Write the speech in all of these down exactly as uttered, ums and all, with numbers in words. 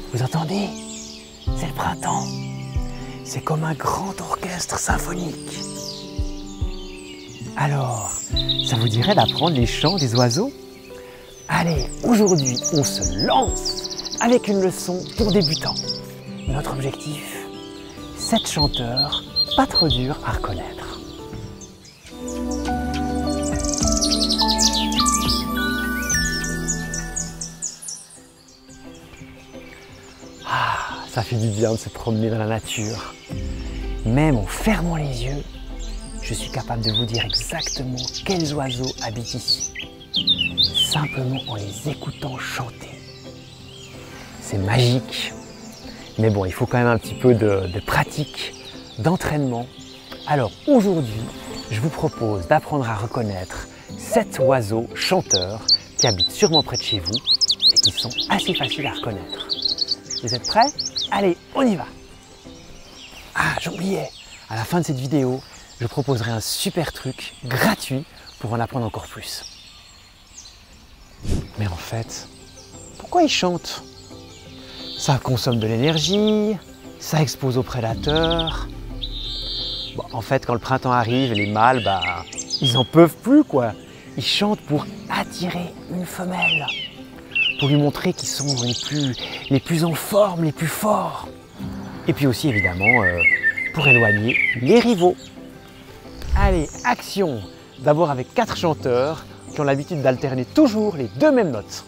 Vous entendez? C'est le printemps. C'est comme un grand orchestre symphonique. Alors, ça vous dirait d'apprendre les chants des oiseaux? Allez, aujourd'hui, on se lance avec une leçon pour débutants. Notre objectif, sept chanteurs, pas trop durs à reconnaître. Ah, ça fait du bien de se promener dans la nature. Même en fermant les yeux, je suis capable de vous dire exactement quels oiseaux habitent ici. Simplement en les écoutant chanter. C'est magique. Mais bon, il faut quand même un petit peu de, de pratique, d'entraînement. Alors aujourd'hui, je vous propose d'apprendre à reconnaître sept oiseaux chanteurs qui habitent sûrement près de chez vous et qui sont assez faciles à reconnaître. Vous êtes prêts? Allez, on y va! Ah, j'oubliais, à la fin de cette vidéo, je proposerai un super truc gratuit pour en apprendre encore plus. Mais en fait, pourquoi ils chantent? Ça consomme de l'énergie, ça expose aux prédateurs. Bon, en fait, quand le printemps arrive, les mâles, bah, ils en peuvent plus, quoi. Ils chantent pour attirer une femelle, pour lui montrer qu'ils sont les plus, les plus en forme, les plus forts. Et puis aussi, évidemment, euh, pour éloigner les rivaux. Allez, action! D'abord avec quatre chanteurs qui ont l'habitude d'alterner toujours les deux mêmes notes.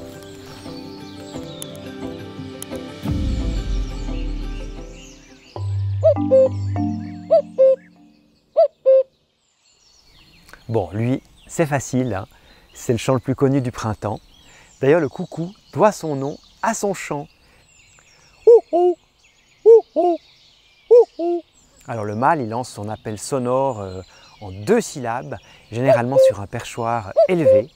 Bon, lui, c'est facile, hein. C'est le chant le plus connu du printemps. D'ailleurs, le coucou doit son nom à son chant. Ouh, ouh, ouh, ouh. Alors le mâle, il lance son appel sonore euh, en deux syllabes, généralement sur un perchoir élevé.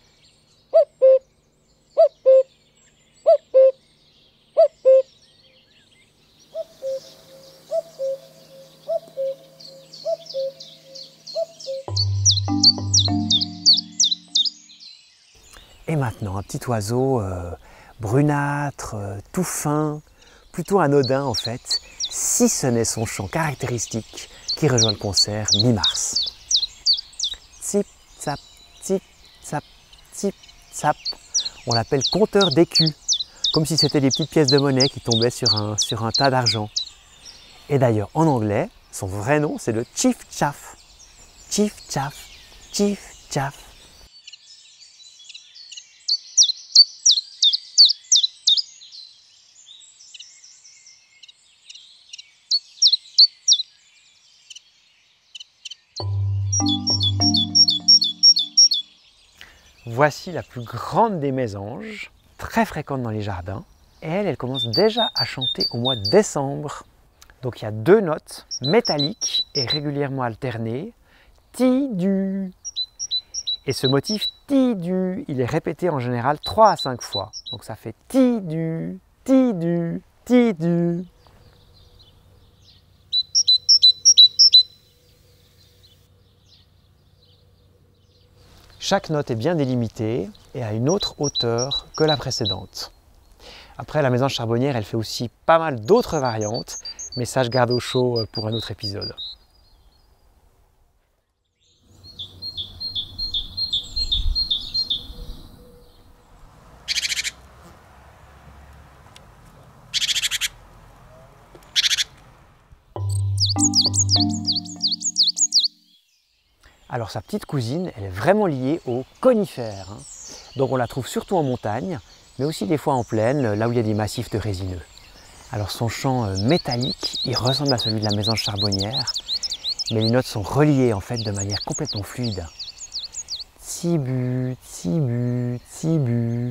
Et maintenant, un petit oiseau euh, brunâtre, euh, tout fin, plutôt anodin en fait, si ce n'est son chant caractéristique qui rejoint le concert mi-mars. Tip, tsap, tip, tsap, tip, tsap. On l'appelle compteur d'écus, comme si c'était des petites pièces de monnaie qui tombaient sur un, sur un tas d'argent. Et d'ailleurs, en anglais, son vrai nom, c'est le Chief Chaff. Chief Chaff, Chief Chaff. Voici la plus grande des mésanges, très fréquente dans les jardins. Et elle, elle commence déjà à chanter au mois de décembre. Donc il y a deux notes métalliques et régulièrement alternées. Ti-du. Et ce motif ti-du, il est répété en général trois à cinq fois. Donc ça fait ti-du, ti-du, ti-du. Chaque note est bien délimitée et a une autre hauteur que la précédente. Après, la mésange charbonnière, elle fait aussi pas mal d'autres variantes, mais ça, je garde au chaud pour un autre épisode. Alors sa petite cousine, elle est vraiment liée aux conifères. Hein. Donc on la trouve surtout en montagne, mais aussi des fois en plaine, là où il y a des massifs de résineux. Alors son chant métallique, il ressemble à celui de la mésange charbonnière, mais les notes sont reliées en fait de manière complètement fluide. Tibu, tibu, tibu.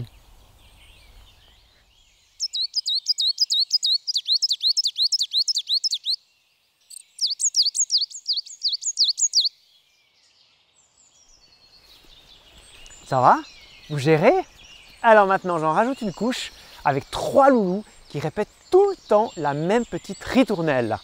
Ça va? Vous gérez? Alors maintenant, j'en rajoute une couche avec trois loulous qui répètent tout le temps la même petite ritournelle.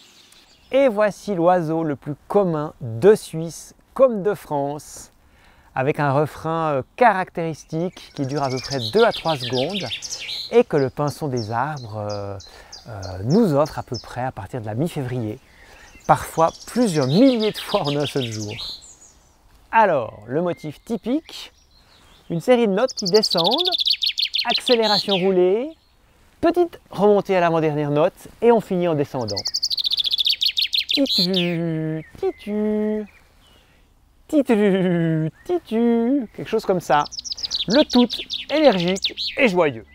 Et voici l'oiseau le plus commun de Suisse comme de France. avec un refrain caractéristique qui dure à peu près deux à trois secondes et que le pinson des arbres euh, euh, nous offre à peu près à partir de la mi-février, parfois plusieurs milliers de fois en un seul jour. Alors, le motif typique, une série de notes qui descendent, accélération roulée, petite remontée à l'avant-dernière note et on finit en descendant. Titu, titu, titu, titu, quelque chose comme ça. Le tout énergique et joyeux.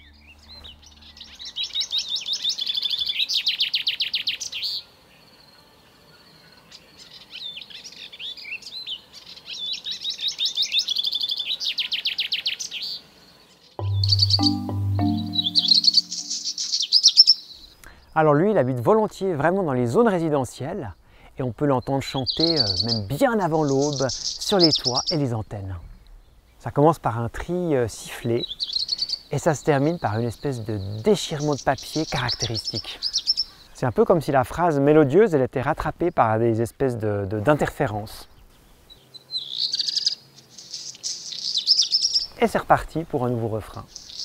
Alors lui, il habite volontiers vraiment dans les zones résidentielles et on peut l'entendre chanter euh, même bien avant l'aube sur les toits et les antennes. Ça commence par un tri euh, sifflé et ça se termine par une espèce de déchirement de papier caractéristique. C'est un peu comme si la phrase mélodieuse elle était rattrapée par des espèces de, de, d'interférences. Et c'est reparti pour un nouveau refrain.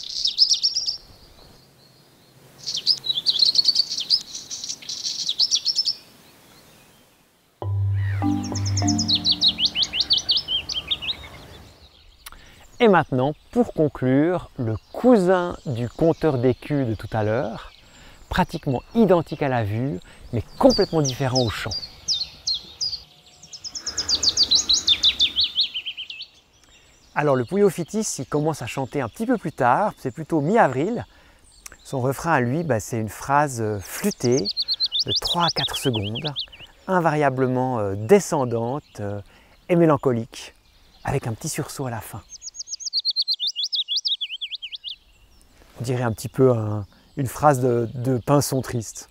Et maintenant, pour conclure, le cousin du compteur d'écus de tout à l'heure, pratiquement identique à la vue, mais complètement différent au chant. Alors le Pouillot-Fitis, il commence à chanter un petit peu plus tard, c'est plutôt mi-avril. Son refrain à lui, bah, c'est une phrase flûtée de trois à quatre secondes, invariablement descendante et mélancolique, avec un petit sursaut à la fin. On dirait un petit peu un, une phrase de, de pinson triste.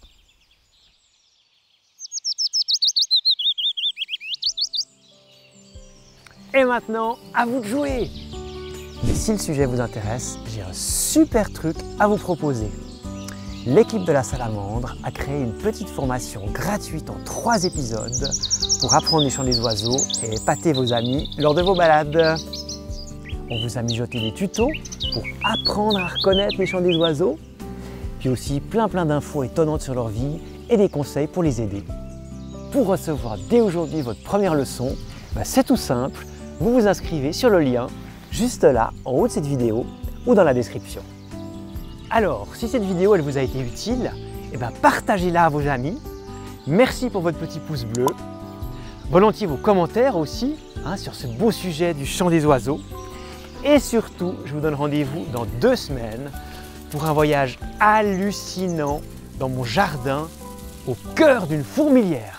Et maintenant, à vous de jouer! Mais si le sujet vous intéresse, j'ai un super truc à vous proposer. L'équipe de la Salamandre a créé une petite formation gratuite en trois épisodes pour apprendre les chants des oiseaux et épater vos amis lors de vos balades. On vous a mijoté des tutos pour apprendre à reconnaître les chants des oiseaux, puis aussi plein plein d'infos étonnantes sur leur vie et des conseils pour les aider. Pour recevoir dès aujourd'hui votre première leçon, ben c'est tout simple, vous vous inscrivez sur le lien juste là, en haut de cette vidéo ou dans la description. Alors, si cette vidéo elle vous a été utile, eh ben partagez-la à vos amis. Merci pour votre petit pouce bleu. Volontiers vos commentaires aussi hein, sur ce beau sujet du chant des oiseaux. Et surtout, je vous donne rendez-vous dans deux semaines pour un voyage hallucinant dans mon jardin au cœur d'une fourmilière.